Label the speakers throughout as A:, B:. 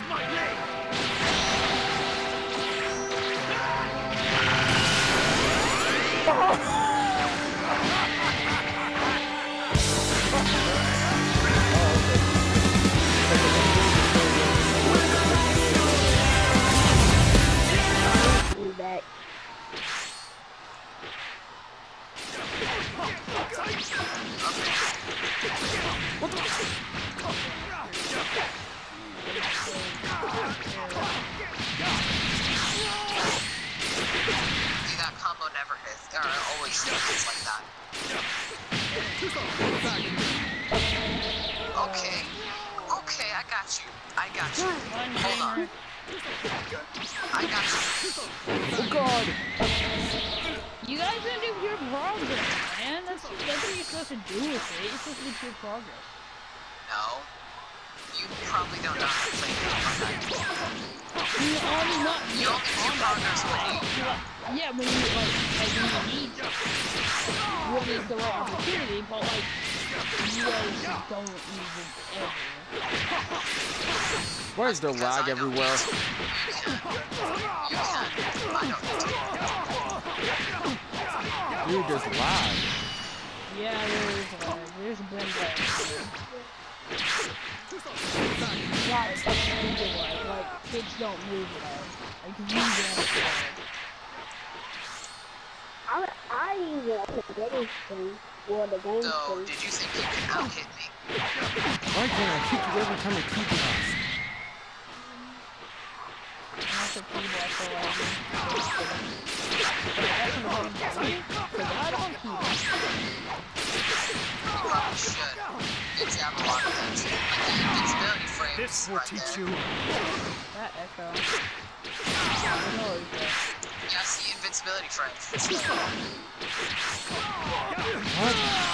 A: Back.
B: What the?
C: See, that combo never hits, or always hits like that. Okay. Okay, I got you. I got you. Hold on. I got you.
B: Oh god!
D: You guys are doing pure progress, man. That's what you're supposed to do with it. You're supposed to do pure progress.
C: No. You probably don't know how to play the
D: You only not
C: You only do progress when you...
D: yeah, when you when you need when it's the right opportunity, but like you guys don't use it ever.
B: Why is there lag everywhere?
C: You can. I don't need to.
B: Dude, there's lag.
D: Yeah, there's lag. There's blend lag. Yeah, it's like stupid lag. Like kids don't move lag. Like you don't.
A: I use it at the game stream, or the game
C: So,
A: stream.
C: did you think you could out-hit me?
B: Why can't I kick you every time I keep it us?
D: That's a keyboard for I don't keep it.
C: You probably should. It's have a lot of things. Like the invincibility frame
E: This will
C: right
E: teach
C: there.
E: you.
D: That echo. I know it's there.
C: Yeah, see, invincibility frames.
B: What?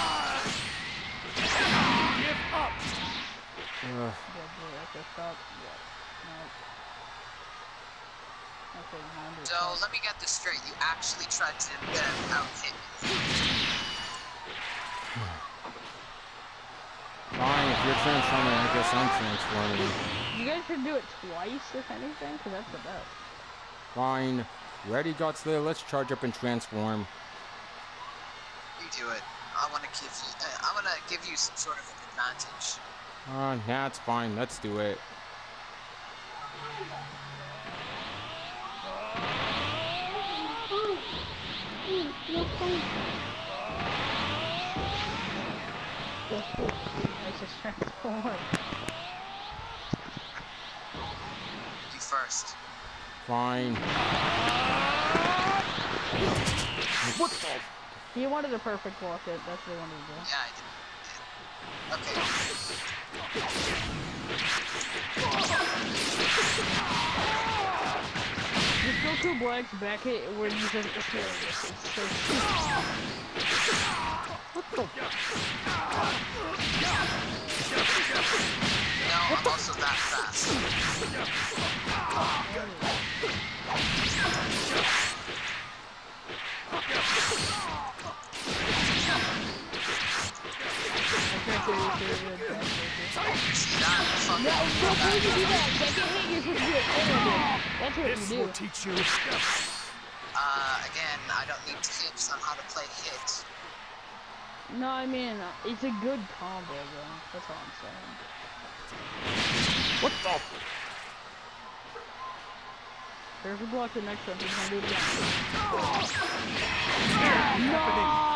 E: Give up.
D: Yeah, the echo stop. Yeah. No. Okay, 100.
C: So, let me get this straight. You actually tried to out-hit me.
B: Fine, if you're transforming, I guess I'm transforming.
D: You guys should do it twice, if anything, because that's the best.
B: Fine. Ready, Godzilla? Let's charge up and transform.
C: You do it. I want to give you some sort of an advantage.
B: Nah, it's fine. Let's do it.
D: Let's just transform.
C: You first.
B: Fine. What the?
D: He wanted a perfect walk it, that's what he wanted to do.
C: Yeah, I did. Okay.
D: Just go to Black's back it where you said it's hilarious. It's so stupid.
B: What the?
C: No, I'm also that fast. See that? Fucking
D: Before you do that, second hit, you're supposed to do it forward. That's what
E: This
D: you
E: will
D: do.
E: teach you.
C: again, I don't need tips on how to play hit.
D: No, I mean, it's a good combo, though. That's all I'm saying.
B: What the?
D: There's a block the next one. He's gonna do it again.
E: Happening.